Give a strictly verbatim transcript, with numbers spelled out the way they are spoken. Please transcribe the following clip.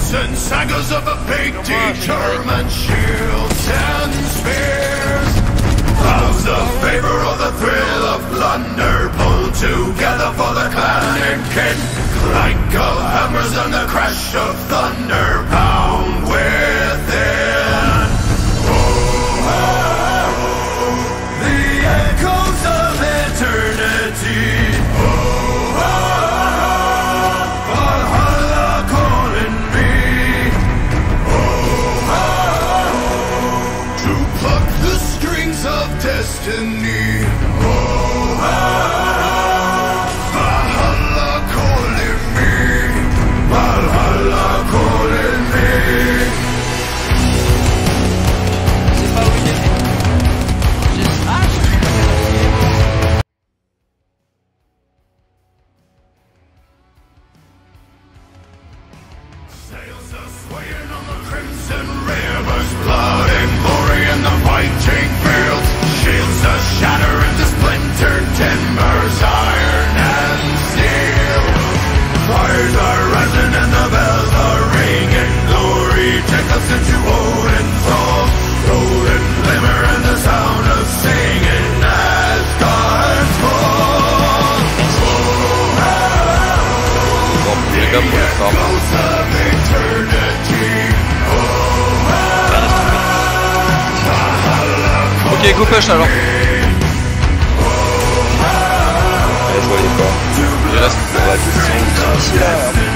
and sagas of a big determined shields and spears. Vows of favor or the thrill of plunder, pulled together for the clan and kin. Clank of hammers and the crash of thunder pound within. Oh, oh, oh, the echoes of eternity. Oh, oh, oh, Valhalla calling me. Oh, oh, oh, to pluck the strings of destiny. Oh, oh, oh, Valhalla calling me. Valhalla calling me. C'est pas où il est. J'ai... Ah, je suis... Sails are swaying on the crimson rivers, blood and glory in the fighting fields. Shields are shatter into splintered timbers, iron and steel. Fires are rising and the bells are ringing. Glory take us into Odin's hall. Golden glimmer and the sound of singing as God's fall. Oh, oh, oh, Bon, les gars, pour le forme. ghosts of eternity. Oh, oh, Valhalla. Ok, go push alors. Allez, je vois les corps. Il reste. Ouais, c'est ici là.